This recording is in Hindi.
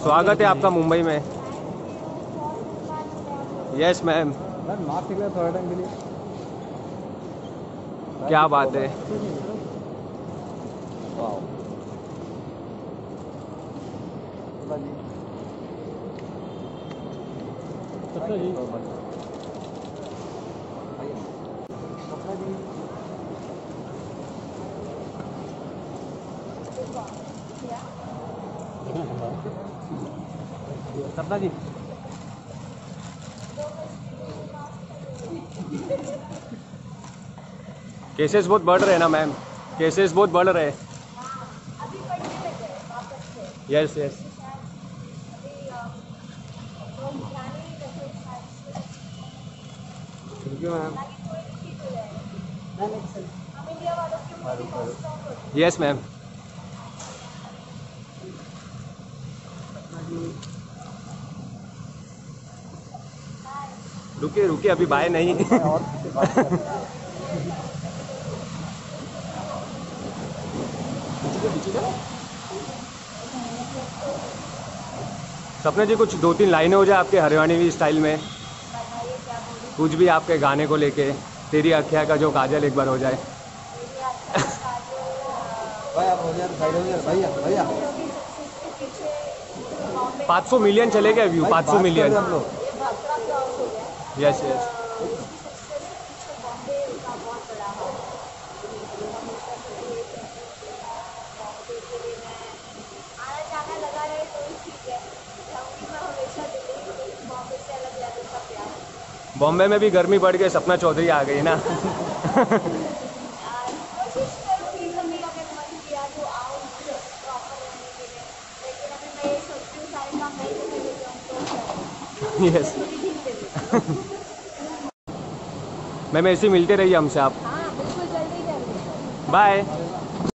स्वागत है आपका मुंबई में। Yes ma'am. मास्क निकला थोड़ा टाइम के लिए। क्या बात है। सपना जी केसेस बहुत बढ़ रहे हैं ना मैम, केसेस बहुत बढ़ रहे हैं। Yes yes. Thank you ma'am. Yes ma'am. रुकिए रुकिए, अभी बाय नहीं। सपना जी कुछ 2-3 लाइनें हो जाए आपके हरियाणवी स्टाइल में, कुछ भी आपके गाने को लेके। तेरी अखियाँ का जो काजल एक बार हो जाए। भैया भैया 500 मिलियन चले गए व्यू, 500 मिलियन। हम लोग यस यस। बॉम्बे में भी गर्मी बढ़ गई, सपना चौधरी आ गई ना। यस। मैम ऐसे ही मिलते रहिए हमसे आप। बाय।